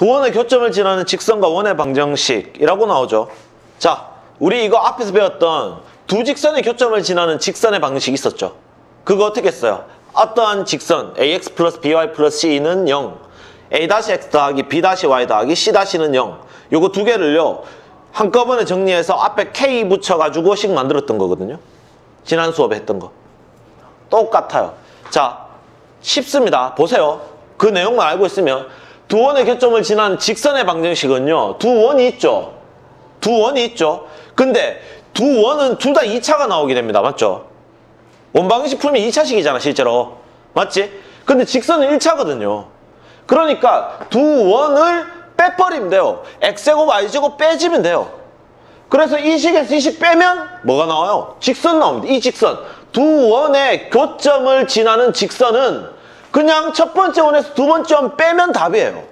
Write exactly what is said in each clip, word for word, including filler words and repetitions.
두 원의 교점을 지나는 직선과 원의 방정식이라고 나오죠. 자, 우리 이거 앞에서 배웠던 두 직선의 교점을 지나는 직선의 방정식이 있었죠. 그거 어떻게 했어요? 어떠한 직선 ax 플러스 by 플러스 c는 영, a-x 더하기 b-y 더하기 c-는 영, 요거 두 개를요 한꺼번에 정리해서 앞에 k 붙여가지고 식 만들었던 거거든요. 지난 수업에 했던 거 똑같아요. 자, 쉽습니다. 보세요. 그 내용만 알고 있으면 두 원의 교점을 지나는 직선의 방정식은요 두 원이 있죠. 두 원이 있죠. 근데 두 원은 둘 다 이 차가 나오게 됩니다. 맞죠? 원방정식 풀면 이 차식이잖아 실제로. 맞지? 근데 직선은 일 차거든요. 그러니까 두 원을 빼버리면 돼요. x제곱 y제곱 빼지면 돼요. 그래서 이 식에서 이 식 빼면 뭐가 나와요? 직선 나옵니다. 이 직선. 두 원의 교점을 지나는 직선은 그냥 첫 번째 원에서 두 번째 원 빼면 답이에요.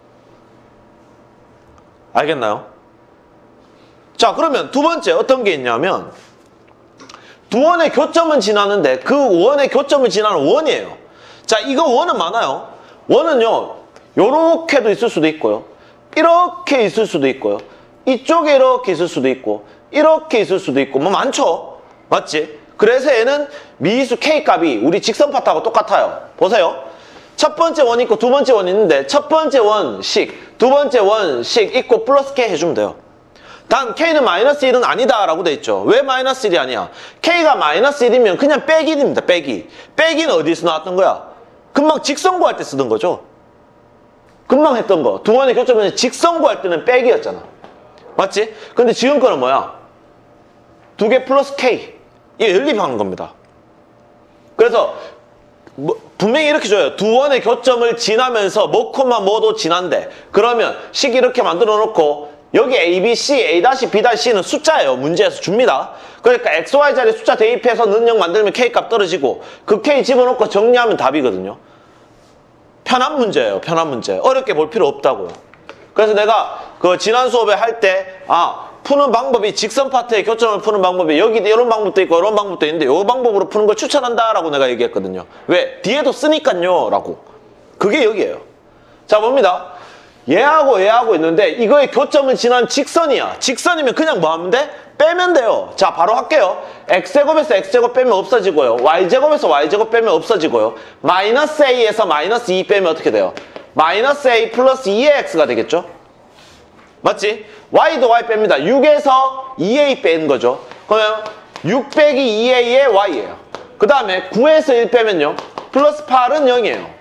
알겠나요? 자, 그러면 두 번째 어떤 게 있냐면 두 원의 교점은 지나는데 그 원의 교점을 지나는 원이에요. 자, 이거 원은 많아요. 원은요 요렇게도 있을 수도 있고요, 이렇게 있을 수도 있고요, 이쪽에 이렇게 있을 수도 있고, 이렇게 있을 수도 있고, 뭐 많죠? 맞지? 그래서 얘는 미수 K값이 우리 직선 파트하고 똑같아요. 보세요. 첫 번째 원 있고 두 번째 원 있는데 첫 번째 원씩, 두 번째 원씩 있고 플러스 K 해주면 돼요. 단 K는 마이너스 일은 아니다 라고 돼 있죠. 왜 마이너스 일이 아니야? K가 마이너스 일이면 그냥 빼기 일입니다. 빼기. 빼기는 어디서 나왔던 거야? 금방 직선 구할 때 쓰던 거죠. 금방 했던 거. 두 원의 교점은 직선 구할 때는 빼기였잖아. 맞지? 근데 지금 거는 뭐야? 두 개 플러스 K. 이게 연립하는 겁니다. 그래서 뭐 분명히 이렇게 줘요. 두 원의 교점을 지나면서 뭐 콤마 뭐도 지난대. 그러면 식 이렇게 만들어 놓고 여기 A, B, C, A, B, C는 숫자예요. 문제에서 줍니다. 그러니까 엑스, 와이 자리에 숫자 대입해서 는영 만들면 K값 떨어지고 그 K 집어넣고 정리하면 답이거든요. 편한 문제예요. 편한 문제. 어렵게 볼 필요 없다고요. 그래서 내가 그 지난 수업에 할 때 아 푸는 방법이 직선 파트의 교점을 푸는 방법이 여기 이런 방법도 있고 이런 방법도 있는데 이 방법으로 푸는 걸 추천한다 라고 내가 얘기했거든요. 왜? 뒤에도 쓰니까요 라고. 그게 여기예요. 자, 봅니다. 얘하고 얘하고 있는데 이거의 교점을 지난 직선이야. 직선이면 그냥 뭐 하면 돼? 빼면 돼요. 자, 바로 할게요. x제곱에서 x제곱 빼면 없어지고요. y제곱에서 y제곱 빼면 없어지고요. 마이너스 a에서 마이너스 이 빼면 어떻게 돼요? 마이너스 a 플러스 이의 x가 되겠죠? 맞지? y도 y 뺍니다. 육에서 이 에이 빼는 거죠. 그러면 육 빼기 이 에이의 y예요. 그 다음에 구에서 일 빼면요. 플러스 팔은 영이에요.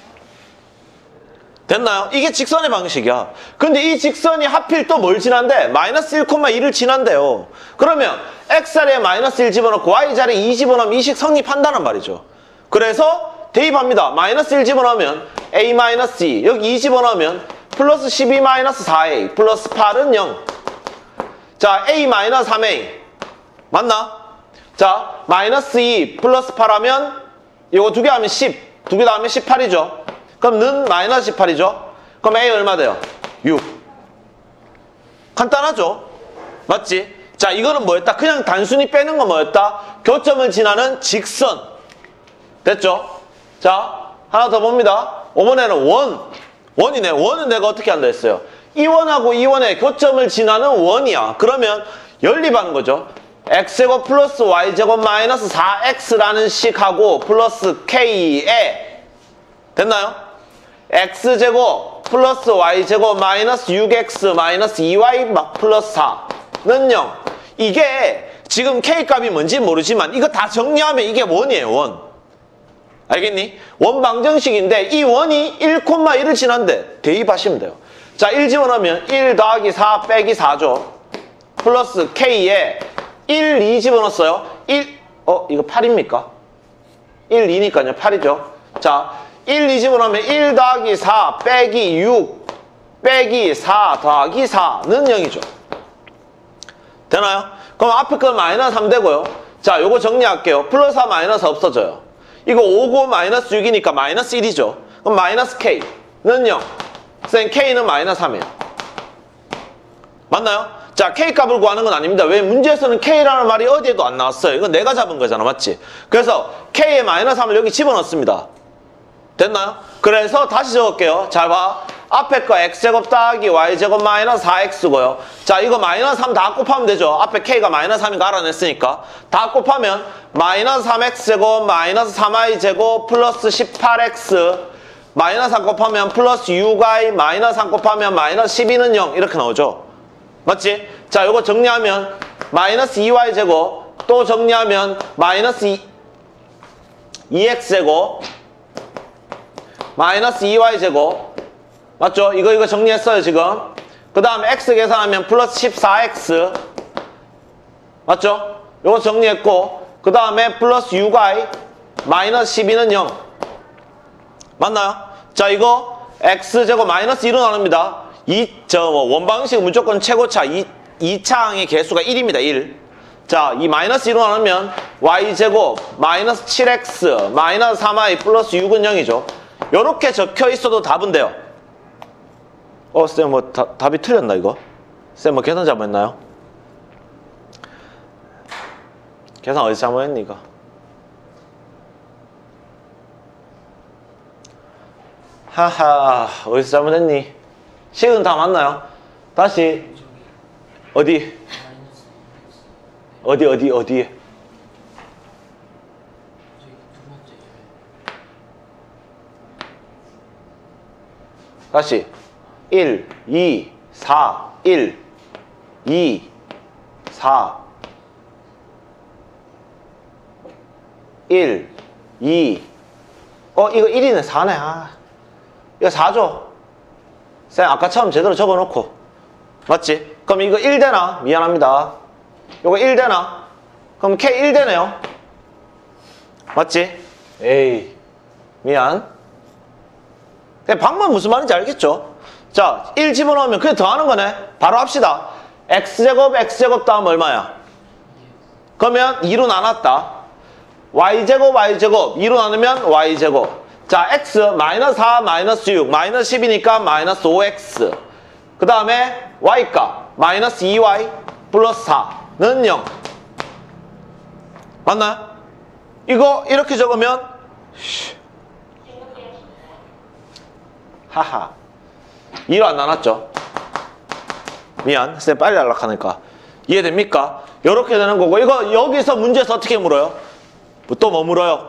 됐나요? 이게 직선의 방식이야. 근데 이 직선이 하필 또 뭘 지난대? 마이너스 일, 일을 지난대요. 그러면 x자리에 마이너스 일 집어넣고 y자리에 이 집어넣으면 이 식 성립한다는 말이죠. 그래서 대입합니다. 마이너스 일 집어넣으면 a 마이너스 이, 여기 이 집어넣으면 플러스 십이 마이너스 사 에이 플러스 팔은 영. 자, a 마이너스 삼 에이 맞나? 자, 마이너스 이 플러스 팔 하면 이거 두 개 하면 십, 두 개 다 하면 십팔이죠. 그럼 는 마이너스 십팔이죠. 그럼 a 얼마 돼요? 육. 간단하죠? 맞지? 자, 이거는 뭐였다? 그냥 단순히 빼는 건 뭐였다? 교점을 지나는 직선. 됐죠? 자, 하나 더 봅니다. 이번에는 원. 원이네. 원은 내가 어떻게 한다 했어요? 이 원하고 이 원의 교점을 지나는 원이야. 그러면 연립하는 거죠. x제곱 플러스 y제곱 마이너스 사 엑스라는 식하고 플러스 k에 됐나요? x제곱 플러스 y제곱 마이너스 육 엑스 마이너스 이 와이 플러스 사는 영. 이게 지금 k값이 뭔지 모르지만 이거 다 정리하면 이게 원이에요. 원. 알겠니? 원 방정식인데 이 원이 일, 일을 지난데 대입하시면 돼요. 자, 일 집어넣으면 일 더하기 사 빼기 사죠. 플러스 k에 일, 이 집어넣었어요. 일, 어, 이거 팔입니까? 일, 이니까요. 팔이죠. 자, 일, 이 집어넣으면 일 더하기 사 빼기 육 빼기 사 더하기 사는 영이죠. 되나요? 그럼 앞에 건 마이너스 삼 되고요. 자, 요거 정리할게요. 플러스 사 마이너스 없어져요. 이거 오고 마이너스 육이니까 마이너스 일이죠. 그럼 마이너스 k는 영. 쌤, k는 마이너스 삼이에요. 맞나요? 자, k값을 구하는 건 아닙니다. 왜? 문제에서는 k라는 말이 어디에도 안 나왔어요. 이건 내가 잡은 거잖아. 맞지? 그래서 k의 마이너스 삼을 여기 집어넣습니다. 됐나요? 그래서 다시 적을게요. 잘 봐. 앞에 거 x제곱 더하기 y제곱 마이너스 사 엑스고요. 자, 이거 마이너스 삼 다 곱하면 되죠. 앞에 k가 마이너스 삼인 거 알아냈으니까. 다 곱하면 마이너스 삼 엑스제곱 마이너스 삼 와이제곱 플러스 십팔 엑스 마이너스 삼 곱하면 플러스 육 와이 마이너스 삼 곱하면 마이너스 십이는 영 이렇게 나오죠. 맞지? 자, 요거 정리하면 마이너스 이 와이제곱 또 정리하면 마이너스 이 엑스제곱 마이너스 이 와이제곱 맞죠? 이거 이거 정리했어요 지금. 그 다음에 x 계산하면 플러스 십사 엑스 맞죠? 요거 정리했고 그 다음에 플러스 육 와이 마이너스 십이는 영 맞나요? 자, 이거 x제곱 마이너스 일로 나눕니다. 이, 저, 원방식 무조건 최고차 이, 이 차항의 개수가 일입니다. 일. 자, 이 마이너스 일로 나누면 y제곱 마이너스 칠 엑스 마이너스 삼 와이 플러스 육은 영이죠. 요렇게 적혀 있어도 답은 돼요. 어, 쌤, 뭐, 다, 답이 틀렸나, 이거? 쌤, 뭐, 계산 잘못했나요? 계산 어디서 잘못했니, 이거? 하하, 어디서 잘못했니? 식은 다 맞나요? 다시, 어디? 어디, 어디, 어디? 다시. 일, 이, 사, 일, 이, 사, 일, 이. 어, 이거 일이네, 사네. 아. 이거 사죠? 쌤, 아까처럼 제대로 적어놓고. 맞지? 그럼 이거 일 되나? 미안합니다. 이거 일 되나? 그럼 K 일 되네요. 맞지? 에이, 미안. 방법 무슨 말인지 알겠죠? 자, 일 집어넣으면 그냥 더하는 거네. 바로 합시다. x제곱 x제곱 다음 얼마야? 그러면 이로 나눴다. y제곱 y제곱 이로 나누면 y제곱. 자, x 마이너스 사 마이너스 육 마이너스 십이니까 마이너스 오 엑스. 그 다음에 y값 마이너스 이 와이 플러스 사는 영. 맞나요? 이거 이렇게 적으면 하하, 이로 안 나눴죠? 미안, 쌤 빨리 연락하니까. 이해됩니까? 이렇게 되는 거고, 이거 여기서 문제에서 어떻게 물어요? 또 뭐 물어요?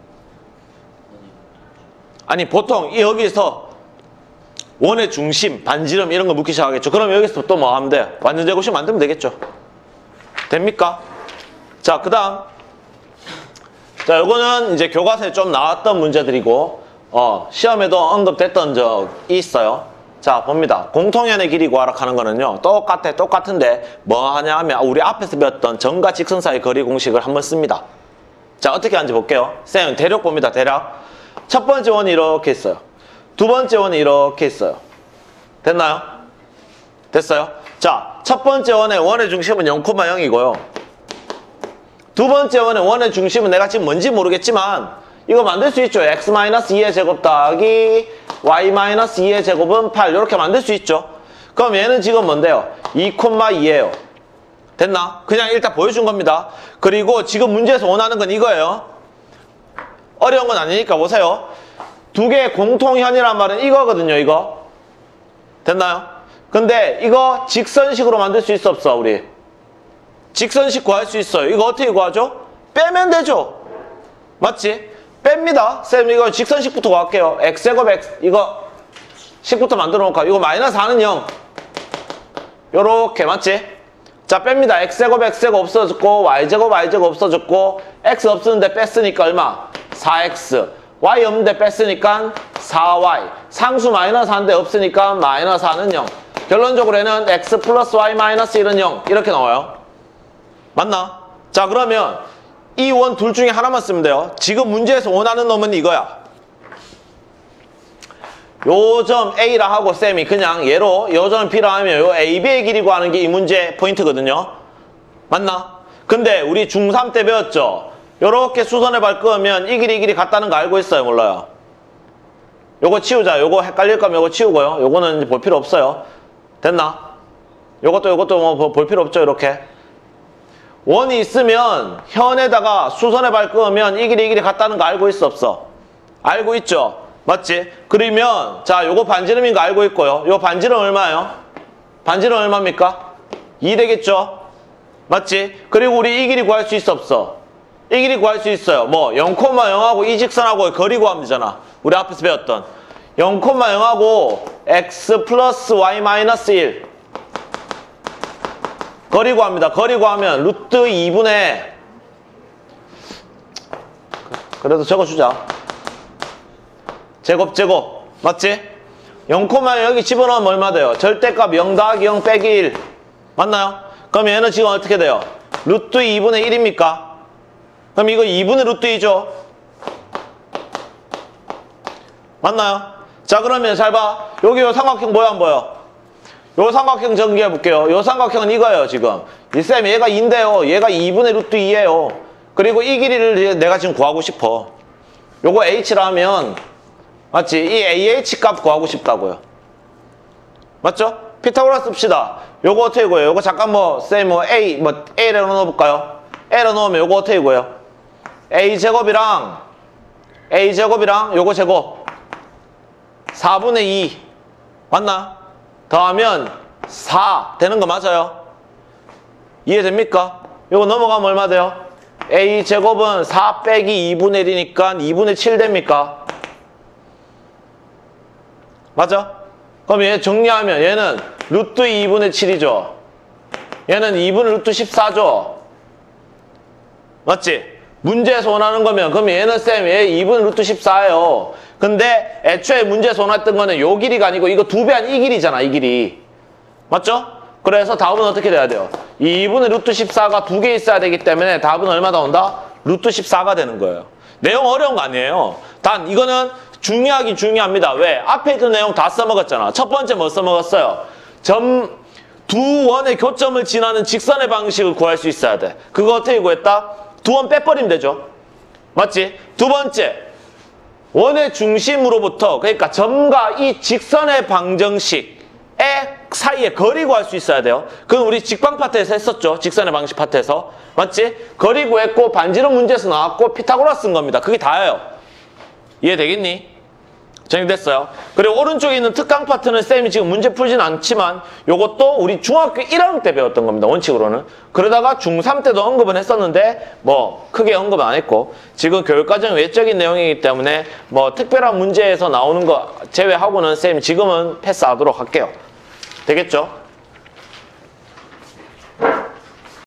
아니, 보통 여기서 원의 중심, 반지름 이런 거 묻기 시작하겠죠. 그럼 여기서 또 뭐 하면 돼? 완전 제곱식 만들면 되겠죠. 됩니까? 자, 그 다음. 자, 요거는 이제 교과서에 좀 나왔던 문제들이고, 어, 시험에도 언급됐던 적이 있어요. 자, 봅니다. 공통연의 길이 구하라 하는 거는요, 똑같아, 똑같은데 뭐 하냐 하면 우리 앞에서 배웠던 점과 직선 사이 거리 공식을 한번 씁니다. 자, 어떻게 하는지 볼게요. 쌤, 대략 봅니다, 대략. 첫 번째 원이 이렇게 있어요. 두 번째 원이 이렇게 있어요. 됐나요? 됐어요? 자, 첫 번째 원의 원의 중심은 영, 영이고요. 두 번째 원의 원의 중심은 내가 지금 뭔지 모르겠지만 이거 만들 수 있죠. x 마이너스 이의 제곱 더하기 y 마이너스 이의 제곱은 팔. 이렇게 만들 수 있죠. 그럼 얘는 지금 뭔데요? 이, 이예요. 됐나? 그냥 일단 보여준 겁니다. 그리고 지금 문제에서 원하는 건 이거예요. 어려운 건 아니니까 보세요. 두 개의 공통현이란 말은 이거거든요. 이거. 됐나요? 근데 이거 직선식으로 만들 수 있어 없어 우리? 직선식 구할 수 있어요. 이거 어떻게 구하죠? 빼면 되죠. 맞지? 뺍니다. 쌤, 이거 직선식부터 구할게요. x제곱 x, 이거 식부터 만들어 놓을까? 이거 마이너스 사는 영. 요렇게, 맞지? 자, 뺍니다. x제곱 x제곱 없어졌고, y제곱 y제곱 없어졌고, x 없었는데 뺐으니까 얼마? 사 엑스. y 없는데 뺐으니까 사 와이. 상수 마이너스 사인데 없으니까 마이너스 사는 영. 결론적으로 얘는 x 플러스 y 마이너스 일은 영. 이렇게 나와요. 맞나? 자, 그러면 이 원 둘 중에 하나만 쓰면 돼요. 지금 문제에서 원하는 놈은 이거야. 요 점 A라 하고 쌤이 그냥 얘로 요 점 B라 하면 요 에이 비의 길이 구하는 게 이 문제 포인트거든요. 맞나? 근데 우리 중삼 때 배웠죠? 요렇게 수선의 발 끄면 이 길이 이 길이 같다는 거 알고 있어요? 몰라요? 요거 치우자. 요거 헷갈릴 거면 요거 치우고요. 요거는 볼 필요 없어요. 됐나? 요것도 요것도 뭐 볼 필요 없죠? 이렇게. 원이 있으면 현에다가 수선의 발 끄면 이 길이 이 길이 같다는 거 알고 있어 없어? 알고 있죠? 맞지? 그러면 자 요거 반지름인 거 알고 있고요. 요 반지름 얼마예요? 반지름 얼마입니까? 이 되겠죠? 맞지? 그리고 우리 이 길이 구할 수 있어 없어? 이 길이 구할 수 있어요. 뭐 영, 영하고 이 직선하고 거리 구하면 되잖아. 우리 앞에서 배웠던 영, 영하고 x 플러스 y 마이너스 일 거리 구합니다. 거리 구하면 루트 이분의 그래도 적어주자. 제곱 제곱 맞지? 영, 여기 집어넣으면 얼마 돼요? 절대값 영 더하기 영 빼기 일 맞나요? 그럼 얘는 지금 어떻게 돼요? 루트 이분의 일입니까? 그럼 이거 이분의 루트 이죠? 맞나요? 자 그러면 잘 봐. 여기 요 삼각형 보여 안 보여? 요 삼각형 전개해 볼게요. 요 삼각형은 이거예요 지금. 이 쌤 얘가 이인데요. 얘가 이분의 루트 이예요. 그리고 이 길이를 내가 지금 구하고 싶어. 요거 h라면 맞지? 이 에이에이치 값 구하고 싶다고요. 맞죠? 피타고라스 씁시다. 요거 어떻게 구해요? 요거 잠깐 뭐 쌤 뭐 a 뭐 a라고 넣어볼까요? a로 넣으면 요거 어떻게 구해요? a제곱이랑 a제곱이랑 요거 제곱 사분의 이 맞나? 더하면 사 되는 거 맞아요? 이해됩니까? 요거 넘어가면 얼마 돼요? a제곱은 사 빼기 이분의 일이니까 이분의 칠 됩니까? 맞아? 그럼 얘 정리하면 얘는 루트 이분의 칠이죠. 얘는 이분의 루트 십사죠. 맞지? 문제에서 원하는 거면 그럼 얘는 쌤 얘 이분의 루트 십사예요. 근데 애초에 문제에서 원했던 거는 요 길이가 아니고 이거 두 배 한 이 길이잖아. 이 길이. 맞죠? 그래서 답은 어떻게 돼야 돼요? 이분의 루트 십사가 두 개 있어야 되기 때문에 답은 얼마 나온다? 루트 십사가 되는 거예요. 내용 어려운 거 아니에요. 단 이거는 중요하긴 중요합니다. 왜? 앞에 있던 내용 다 써먹었잖아. 첫 번째 뭐 써먹었어요? 점, 두 원의 교점을 지나는 직선의 방식을 구할 수 있어야 돼. 그거 어떻게 구했다? 두 원 빼버리면 되죠. 맞지? 두 번째, 원의 중심으로부터 그러니까 점과 이 직선의 방정식의 사이에 거리 구할 수 있어야 돼요. 그건 우리 직방 파트에서 했었죠. 직선의 방식 파트에서. 맞지? 거리 구했고 반지름 문제에서 나왔고 피타고라스 쓴 겁니다. 그게 다예요. 이해되겠니? 정리됐어요. 그리고 오른쪽에 있는 특강 파트는 쌤이 지금 문제 풀진 않지만 요것도 우리 중학교 일 학년 때 배웠던 겁니다. 원칙으로는. 그러다가 중삼 때도 언급은 했었는데 뭐 크게 언급은 안 했고 지금 교육과정 외적인 내용이기 때문에 뭐 특별한 문제에서 나오는 거 제외하고는 쌤이 지금은 패스하도록 할게요. 되겠죠?